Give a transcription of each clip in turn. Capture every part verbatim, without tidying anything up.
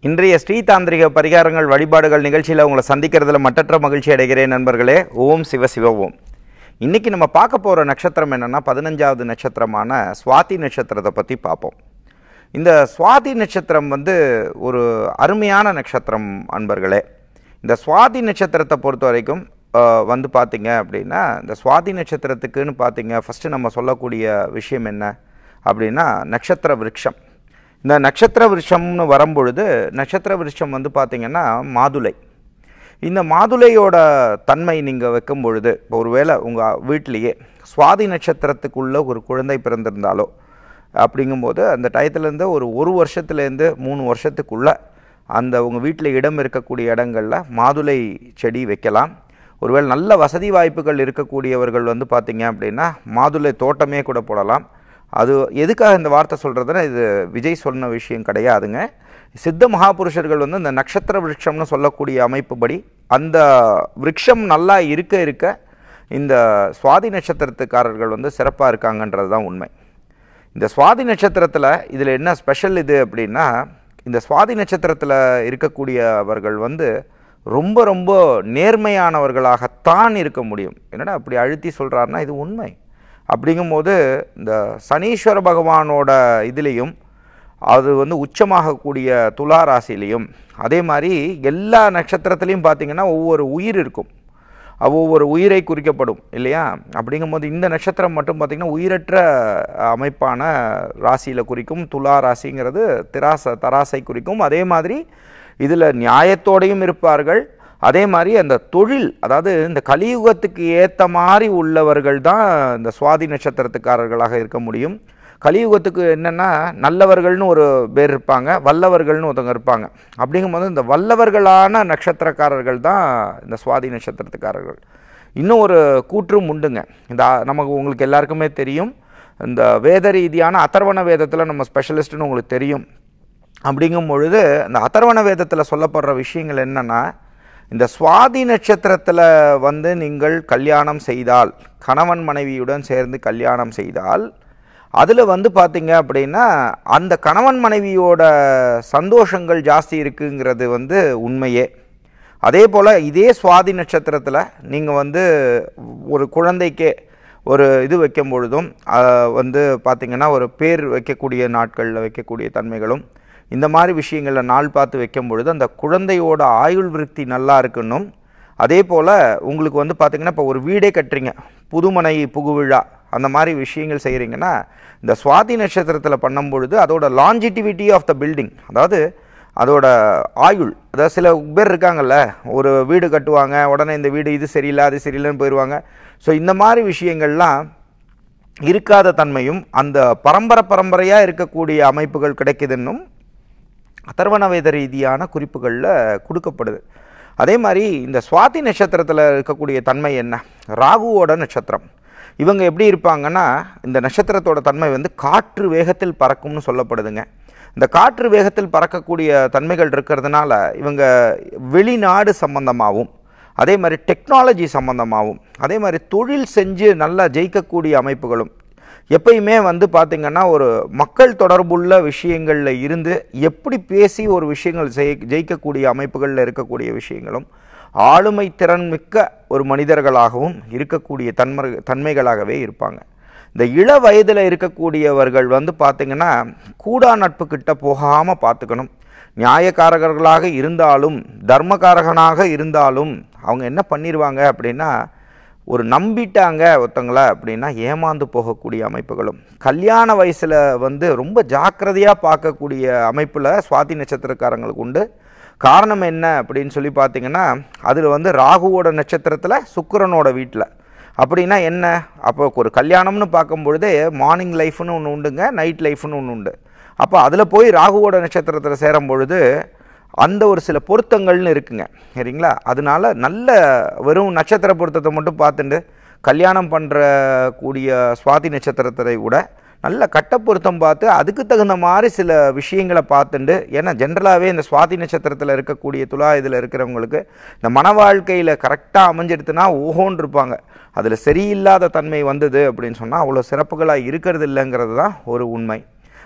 இன்றைய ஸ்ரீதாந்திரிக பரிகாரங்கள் வழிபாடுகள் நிகழ்ச்சியில் உங்களை சந்திக்கிறதுல மட்டற்ற மகிழ்ச்சி அடைகிறேன் நண்பர்களே. ஓம் சிவ சிவ ஓம். இன்றைக்கி நம்ம பார்க்க போகிற நட்சத்திரம் என்னென்னா பதினஞ்சாவது நட்சத்திரமான சுவாதி நட்சத்திரத்தை பற்றி பார்ப்போம். இந்த சுவாதி நட்சத்திரம் வந்து ஒரு அருமையான நட்சத்திரம் அன்பர்களே. இந்த சுவாதி நட்சத்திரத்தை பொறுத்த வரைக்கும் வந்து பார்த்திங்க அப்படின்னா, இந்த சுவாதி நட்சத்திரத்துக்குன்னு பார்த்திங்க ஃபஸ்ட்டு நம்ம சொல்லக்கூடிய விஷயம் என்ன அப்படின்னா நட்சத்திர விருட்சம். இந்த நட்சத்திர விருட்சம்னு வரும்பொழுது நட்சத்திர விருட்சம் வந்து பார்த்திங்கன்னா மாதுளை. இந்த மாதுளையோட தன்மை நீங்கள் வைக்கும் பொழுது, இப்போ ஒருவேளை உங்கள் வீட்டிலையே சுவாதி நட்சத்திரத்துக்குள்ளே ஒரு குழந்தை பிறந்திருந்தாலோ அப்படிங்கும்போது அந்த டயத்துலேருந்து ஒரு ஒரு வருஷத்துலேருந்து மூணு வருஷத்துக்குள்ளே அந்த உங்கள் வீட்டில் இடம் இருக்கக்கூடிய இடங்களில் மாதுளை செடி வைக்கலாம். ஒருவேளை நல்ல வசதி வாய்ப்புகள் இருக்கக்கூடியவர்கள் வந்து பார்த்திங்க அப்படின்னா மாதுளை தோட்டமே கூட போடலாம். அது எதுக்காக இந்த வார்த்தை சொல்கிறதுன்னா, இது விஜய் சொன்ன விஷயம் கிடையாதுங்க. சித்த மகாபுருஷர்கள் வந்து இந்த நட்சத்திர விருட்சம்னு சொல்லக்கூடிய அமைப்புப்படி அந்த விருட்சம் நல்லா இருக்க இருக்க இந்த சுவாதி நட்சத்திரத்துக்காரர்கள் வந்து சிறப்பாக இருக்காங்கன்றது தான் உண்மை. இந்த சுவாதி நட்சத்திரத்தில் இதில் என்ன ஸ்பெஷல் இது அப்படின்னா, இந்த சுவாதி நட்சத்திரத்தில் இருக்கக்கூடியவர்கள் வந்து ரொம்ப ரொம்ப நேர்மையானவர்களாகத்தான் இருக்க முடியும். என்னடா அப்படி அழுத்தி சொல்கிறாருன்னா இது உண்மை. அப்படிங்கும்போது இந்த சனீஸ்வர பகவானோட இதுலேயும் அது வந்து உச்சமாகக்கூடிய துலா ராசிலையும் அதே மாதிரி எல்லா நட்சத்திரத்துலேயும் பார்த்திங்கன்னா ஒவ்வொரு உயிர் இருக்கும். ஒவ்வொரு உயிரை குறிக்கப்படும் இல்லையா? அப்படிங்கும்போது இந்த நட்சத்திரம் மட்டும் பார்த்திங்கன்னா உயிரற்ற அமைப்பான ராசியில் குறிக்கும். துலா ராசிங்கிறது திராச தராசை குறிக்கும். அதே மாதிரி இதில் நியாயத்தோடையும் இருப்பார்கள். அதே மாதிரி அந்த தொழில், அதாவது இந்த கலியுகத்துக்கு ஏற்ற மாதிரி உள்ளவர்கள் தான் இந்த சுவாதி நட்சத்திரத்துக்காரர்களாக இருக்க முடியும். கலியுகத்துக்கு என்னென்னா நல்லவர்கள்னு ஒரு பேர் இருப்பாங்க, வல்லவர்கள்னு ஒருத்தவங்க இருப்பாங்க. அப்படிங்கும்போது இந்த வல்லவர்களான நட்சத்திரக்காரர்கள் தான் இந்த சுவாதி நட்சத்திரத்துக்காரர்கள். இன்னும் ஒரு கூற்றும் உண்டுங்க. இந்த நமக்கு உங்களுக்கு எல்லாருக்குமே தெரியும், இந்த வேத ரீதியான அதர்வண வேதத்தில் நம்ம ஸ்பெஷலிஸ்ட்டுன்னு உங்களுக்கு தெரியும். அப்படிங்கும் பொழுது இந்த அதர்வண வேதத்தில் சொல்லப்படுற விஷயங்கள் என்னென்னா, இந்த சுவாதி நட்சத்திரத்தில் வந்து நீங்கள் கல்யாணம் செய்தால், கணவன் மனைவியுடன் சேர்ந்து கல்யாணம் செய்தால், அதில் வந்து பார்த்திங்க அப்படின்னா அந்த கணவன் மனைவியோட சந்தோஷங்கள் ஜாஸ்தி இருக்குங்கிறது வந்து உண்மையே. அதே போல் இதே சுவாதி நட்சத்திரத்தில் நீங்கள் வந்து ஒரு குழந்தைக்கே ஒரு இது வைக்கும் பொழுதும் வந்து பார்த்திங்கன்னா ஒரு பேர் வைக்கக்கூடிய நாட்களில் வைக்கக்கூடிய தன்மைகளும் இந்த மாதிரி விஷயங்களில் நாள் பார்த்து வைக்கும் பொழுது அந்த குழந்தையோட ஆயுள் விருத்தி நல்லா இருக்கணும். அதே போல் உங்களுக்கு வந்து பார்த்திங்கன்னா இப்போ ஒரு வீடே கட்டுறீங்க, புதுமனை புகுவிழா அந்த மாதிரி விஷயங்கள் செய்கிறீங்கன்னா இந்த சுவாதி நட்சத்திரத்தில் பண்ணும் பொழுது அதோட லாஞ்சிட்டிவிட்டி ஆஃப் த பில்டிங், அதாவது அதோட ஆயுள், அதாவது சில பேர் இருக்காங்கல்ல, ஒரு வீடு கட்டுவாங்க, உடனே இந்த வீடு இது சரியில்லை அது சரியில்லைன்னு போயிடுவாங்க. ஸோ இந்த மாதிரி விஷயங்கள்லாம் இருக்காத தன்மையும் அந்த பரம்பரை பரம்பரையாக இருக்கக்கூடிய அமைப்புகள் கிடைக்குதுன்னும் அதர்வண வேத ரீதியான குறிப்புகளில் கொடுக்கப்படுது. அதே மாதிரி இந்த சுவாதி நட்சத்திரத்தில் இருக்கக்கூடிய தன்மை என்ன, ராகுவோட நட்சத்திரம். இவங்க எப்படி இருப்பாங்கன்னா, இந்த நட்சத்திரத்தோட தன்மை வந்து காற்று வேகத்தில் பறக்கும்னு சொல்லப்படுதுங்க. இந்த காற்று வேகத்தில் பறக்கக்கூடிய தன்மைகள் இருக்கிறதுனால இவங்க வெளிநாடு சம்பந்தமாகவும் அதே மாதிரி டெக்னாலஜி சம்பந்தமாகவும் அதே மாதிரி தொழில் செஞ்சு நல்லா ஜெயிக்கக்கூடிய அமைப்புகளும், எப்பயுமே வந்து பார்த்திங்கன்னா ஒரு மக்கள் தொடர்புள்ள விஷயங்களில் இருந்து எப்படி பேசி ஒரு விஷயங்கள் செய் ஜெயிக்கக்கூடிய அமைப்புகளில் இருக்கக்கூடிய விஷயங்களும் ஆளுமை திறன் மிக்க ஒரு மனிதர்களாகவும் இருக்கக்கூடிய தன்மை தன்மைகளாகவே இருப்பாங்க. இந்த இள வயதில் இருக்கக்கூடியவர்கள் வந்து பார்த்திங்கன்னா கூடா நட்பு கிட்ட போகாமல் பார்த்துக்கணும். நியாயக்காரர்களாக இருந்தாலும் தர்மகாரகனாக இருந்தாலும் அவங்க என்ன பண்ணிடுவாங்க அப்படின்னா, ஒரு நம்பிட்டாங்க ஒருத்தங்கள அப்படின்னா ஏமாந்து போகக்கூடிய அமைப்புகளும், கல்யாண வயசில் வந்து ரொம்ப ஜாக்கிரதையாக பார்க்கக்கூடிய அமைப்பில் சுவாதி நட்சத்திரக்காரங்களுக்கு உண்டு. காரணம் என்ன அப்படின்னு சொல்லி பார்த்திங்கன்னா, அதில் வந்து ராகுவோட நட்சத்திரத்தில் சுக்கிரனோட வீட்டில். அப்படின்னா என்ன, அப்போ ஒரு கல்யாணம்னு பார்க்கும் பொழுதே மார்னிங் லைஃப்னு ஒன்று உண்டுங்க, நைட் லைஃப்னு ஒன்று உண்டு. அப்போ அதில் போய் ராகுவோட நட்சத்திரத்தில் சேரும் பொழுது அந்த ஒரு சில பொருத்தங்கள்னு இருக்குங்க, சரிங்களா? அதனால நல்ல வெறும் நட்சத்திர பொருத்தத்தை மட்டும் பார்த்துட்டு கல்யாணம் பண்ணுற கூடிய சுவாதி நட்சத்திரத்தை விட நல்ல கட்ட பொருத்தம் பார்த்து அதுக்கு தகுந்த மாதிரி சில விஷயங்களை பார்த்துண்டு, ஏன்னா ஜென்ரலாகவே இந்த சுவாதி நட்சத்திரத்தில் இருக்கக்கூடிய துலா இதில் இருக்கிறவங்களுக்கு இந்த மன வாழ்க்கையில் கரெக்டாக அமைஞ்சிடுத்துனா ஓஹோன்னு இருப்பாங்க. அதில் சரியில்லாத தன்மை வந்தது அப்படின்னு சொன்னால் அவ்வளோ சிறப்புகளாக இருக்கிறது இல்லைங்கிறது தான் ஒரு உண்மை.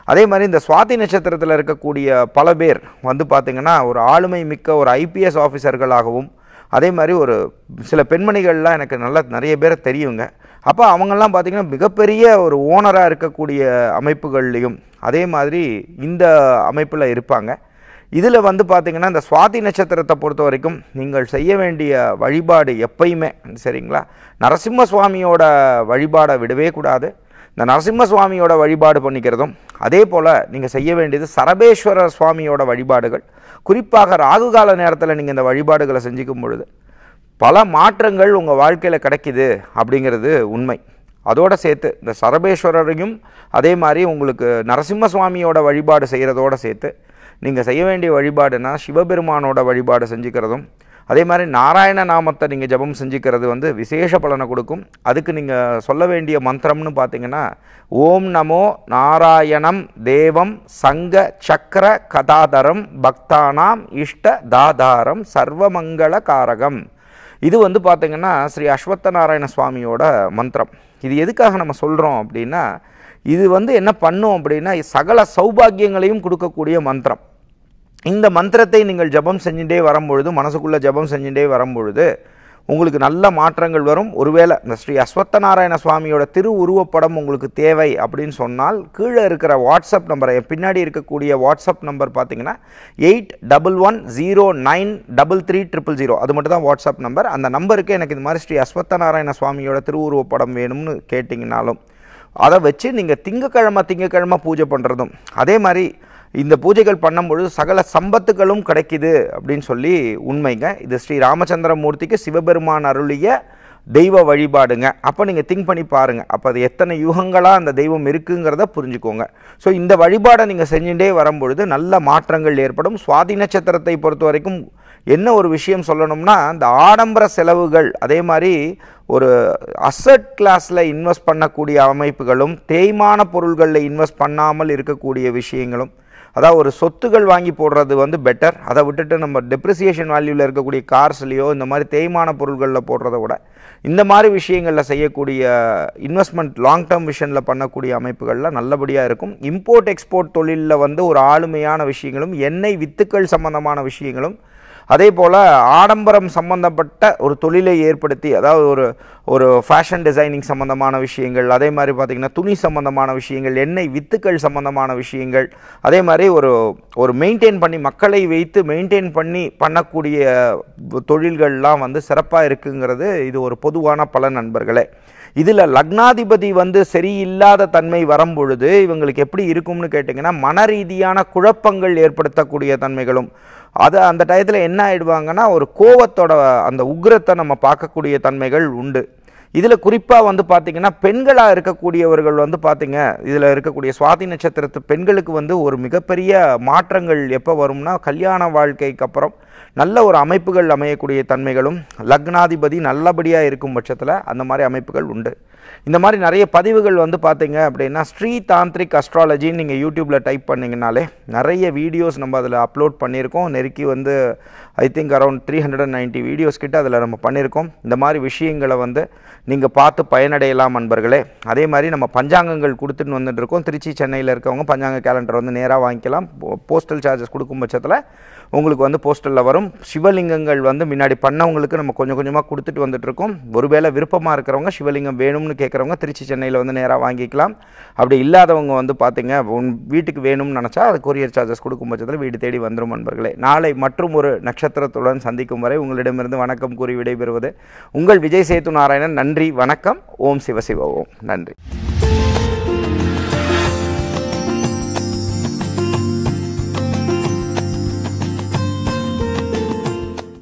அதே மாதிரி இந்த சுவாதி நட்சத்திரத்தில் இருக்கக்கூடிய பல பேர் வந்து பார்த்திங்கன்னா ஒரு ஆளுமை மிக்க ஒரு ஐபிஎஸ் ஆஃபீஸர்களாகவும், அதே மாதிரி ஒரு சில பெண்மணிகள்லாம் எனக்கு நல்லா நிறைய பேரை தெரியுங்க. அப்போ அவங்கெல்லாம் பார்த்திங்கன்னா மிகப்பெரிய ஒரு ஓனராக இருக்கக்கூடிய அமைப்புகள்லேயும் அதே மாதிரி இந்த அமைப்பில் இருப்பாங்க. இதில் வந்து பார்த்திங்கன்னா இந்த சுவாதி நட்சத்திரத்தை பொறுத்த வரைக்கும் நீங்கள் செய்ய வேண்டிய வழிபாடு எப்பயுமே சரிங்களா, நரசிம்ம சுவாமியோட வழிபாடை விடவே கூடாது. இந்த நரசிம்ம சுவாமியோட வழிபாடு பண்ணிக்கிறதும், அதே போல் நீங்கள் செய்ய வேண்டியது சரபேஸ்வரர் சுவாமியோட வழிபாடுகள். குறிப்பாக ராகுகால நேரத்தில் நீங்கள் இந்த வழிபாடுகளை செஞ்சுக்கும் பொழுது பல மாற்றங்கள் உங்கள் வாழ்க்கையில் கிடைக்குது அப்படிங்கிறது உண்மை. அதோடு சேர்த்து இந்த சரபேஸ்வரரையும் அதே மாதிரி உங்களுக்கு நரசிம்ம சுவாமியோட வழிபாடு செய்கிறதோடு சேர்த்து நீங்கள் செய்ய வேண்டிய வழிபாடுனா சிவபெருமானோட வழிபாடு செஞ்சுக்கிறதும், அதே மாதிரி நாராயண நாமத்தை நீங்கள் ஜபம் செஞ்சுக்கிறது வந்து விசேஷ பலனை கொடுக்கும். அதுக்கு நீங்கள் சொல்ல வேண்டிய மந்திரம்னு பார்த்தீங்கன்னா ஓம் நமோ நாராயணம் தேவம் சங்க சக்கர கதாதரம் பக்தானாம் இஷ்ட தாதாரம் சர்வமங்கள காரகம். இது வந்து பார்த்திங்கன்னா ஸ்ரீ அஸ்வத்த நாராயண சுவாமியோட மந்திரம். இது எதுக்காக நம்ம சொல்கிறோம் அப்படின்னா, இது வந்து என்ன பண்ணும் அப்படின்னா சகல சௌபாகியங்களையும் கொடுக்கக்கூடிய மந்திரம். இந்த மந்திரத்தை நீங்கள் ஜபம் செஞ்சுட்டே வரும்பொழுது, மனசுக்குள்ளே ஜபம் செஞ்சுட்டே வரும்பொழுது உங்களுக்கு நல்ல மாற்றங்கள் வரும். ஒருவேளை இந்த ஸ்ரீ அஸ்வத்த நாராயண சுவாமியோட திரு உருவப்படம் உங்களுக்கு தேவை அப்படின்னு சொன்னால் கீழே இருக்கிற வாட்ஸ்அப் நம்பரை, பின்னாடி இருக்கக்கூடிய வாட்ஸ்அப் நம்பர் பார்த்தீங்கன்னா eight double one zero nine double three triple zero அது மட்டும் தான் வாட்ஸ்அப் நம்பர். அந்த நம்பருக்கு எனக்கு இந்த மாதிரி ஸ்ரீ அஸ்வத்த நாராயண சுவாமியோட திரு உருவப்படம் வேணும்னு கேட்டிங்கனாலும் அதை வச்சு நீங்கள் திங்கக்கிழமை திங்கக்கிழமை பூஜை பண்ணுறதும், அதே மாதிரி இந்த பூஜைகள் பண்ணும்பொழுது சகல சம்பத்துகளும் கிடைக்குது அப்படின்னு சொல்லி உண்மைங்க. இது ஸ்ரீ ராமச்சந்திரமூர்த்திக்கு சிவபெருமான் அருளிய தெய்வ வழிபாடுங்க. அப்போ நீங்கள் திங்க் பண்ணி பாருங்கள், அப்போ அது எத்தனை யுகங்களாக அந்த தெய்வம் இருக்குங்கிறத புரிஞ்சுக்கோங்க. ஸோ இந்த வழிபாடை நீங்கள் செஞ்சுட்டே வரும்பொழுது நல்ல மாற்றங்கள் ஏற்படும். சுவாதி நட்சத்திரத்தை பொறுத்த வரைக்கும் என்ன ஒரு விஷயம் சொல்லணும்னா, இந்த ஆடம்பர செலவுகள், அதே மாதிரி ஒரு அசட் கிளாஸில் இன்வெஸ்ட் பண்ணக்கூடிய அமைப்புகளும், தேய்மான பொருள்களில் இன்வெஸ்ட் பண்ணாமல் இருக்கக்கூடிய விஷயங்களும், அதாவது ஒரு சொத்துகள் வாங்கி போடுறது வந்து பெட்டர். அதை விட்டுட்டு நம்ம டெப்ரிசியேஷன் வேல்யூவில் இருக்கக்கூடிய கார்ஸ்லேயோ இந்த மாதிரி தேய்மான பொருள்களில் போடுறத விட இந்த மாதிரி விஷயங்களில் செய்யக்கூடிய இன்வெஸ்ட்மெண்ட் லாங் டேர்ம் விஷனில் பண்ணக்கூடிய அமைப்புகளில் நல்லபடியாக இருக்கும். இம்போர்ட் எக்ஸ்போர்ட் தொழிலில் வந்து ஒரு ஆளுமையான விஷயங்களும், எண்ணெய் வித்துக்கள் சம்பந்தமான விஷயங்களும், அதே போல் ஆடம்பரம் சம்பந்தப்பட்ட ஒரு தொழிலை ஏற்படுத்தி, அதாவது ஒரு ஒரு ஃபேஷன் டிசைனிங் சம்பந்தமான விஷயங்கள், அதே மாதிரி பார்த்திங்கன்னா துணி சம்பந்தமான விஷயங்கள், எண்ணெய் வித்துக்கள் சம்பந்தமான விஷயங்கள், அதே மாதிரி ஒரு ஒரு மெயின்டைன் பண்ணி மக்களை வைத்து மெயின்டைன் பண்ணி பண்ணக்கூடிய தொழில்கள்லாம் வந்து சிறப்பாக இருக்குங்கிறது இது ஒரு பொதுவான பல நண்பர்களே. இதில் லக்னாதிபதி வந்து சரியில்லாத தன்மை வரும்பொழுது இவங்களுக்கு எப்படி இருக்கும்னு கேட்டிங்கன்னா, மன ரீதியான குழப்பங்கள் ஏற்படுத்தக்கூடிய தன்மைகளும், அது அந்த டயத்தில் என்ன ஆகிடுவாங்கன்னா ஒரு கோவத்தோட அந்த உக்ரத்தை நம்ம பார்க்கக்கூடிய தன்மைகள் உண்டு. இதில் குறிப்பாக வந்து பார்த்திங்கன்னா பெண்களாக இருக்கக்கூடியவர்கள் வந்து பார்த்திங்க, இதில் இருக்கக்கூடிய சுவாதி நட்சத்திரத்து பெண்களுக்கு வந்து ஒரு மிகப்பெரிய மாற்றங்கள் எப்போ வரும்னா, கல்யாண வாழ்க்கைக்கு அப்புறம் நல்ல ஒரு அமைப்புகள் அமையக்கூடிய தன்மைகளும், லக்னாதிபதி நல்லபடியாக இருக்கும் பட்சத்தில் அந்த மாதிரி அமைப்புகள் உண்டு. இந்த மாதிரி நிறைய பதிவுகள் வந்து பார்த்திங்க அப்படின்னா ஸ்ரீ தாந்திரிக் அஸ்ட்ராலஜின்னு நீங்கள் யூடியூப்பில் டைப் பண்ணிங்கனாலே நிறைய வீடியோஸ் நம்ம அதில் அப்லோட் பண்ணியிருக்கோம். நெருக்கி வந்து I think around three hundred and ninety videos கிட்ட அதில் நம்ம பண்ணியிருக்கோம். இந்த மாதிரி விஷயங்களை வந்து நீங்கள் பார்த்து பயனடையலாம் நண்பர்களே. அதே மாதிரி நம்ம பஞ்சாங்கங்கள் கொடுத்துட்டு வந்துட்டுருக்கோம். திருச்சி சென்னையில் இருக்கவங்க பஞ்சாங்க கேலண்டர் வந்து நேராக வாங்கிக்கலாம். போஸ்டல் சார்ஜஸ் கொடுக்கும் பட்சத்தில் உங்களுக்கு வந்து போஸ்டலில் வரும். சிவலிங்கங்கள் வந்து முன்னாடி பண்ணவங்களுக்கு நம்ம கொஞ்சம் கொஞ்சமாக கொடுத்துட்டு வந்துட்டுருக்கோம். ஒருவேளை விருப்பமாக இருக்கிறவங்க சிவலிங்கம் வேணும்னு கேட்குறவங்க திருச்சி சென்னையில் வந்து நேராக வாங்கிக்கலாம். அப்படி இல்லாதவங்க வந்து பார்த்திங்க உன் வீட்டுக்கு வேணும்னு நினச்சா அது கொரியர் சார்ஜஸ் கொடுக்கும் பட்சத்தில் வீடு தேடி வந்துடும் நண்பர்களே. நாளை மற்றும் ஒரு நட்சத்திரத்துடன் சந்திக்கும் வரை உங்களிடமிருந்து வணக்கம் கூறி விடைபெறுவது உங்கள் விஜய் சேத்து நாராயணன். நன்றி, வணக்கம். ஓம் சிவ சிவ ஓம். நன்றி.